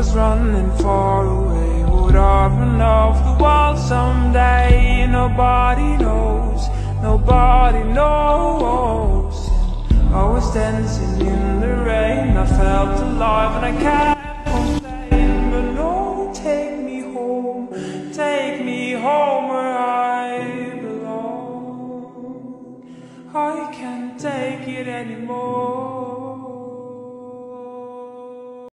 was running far away. Would I run off the world someday? Nobody knows, nobody knows. I was dancing in the rain, I felt alive and I kept on saying, but no, take me home where I belong. I can't take it anymore.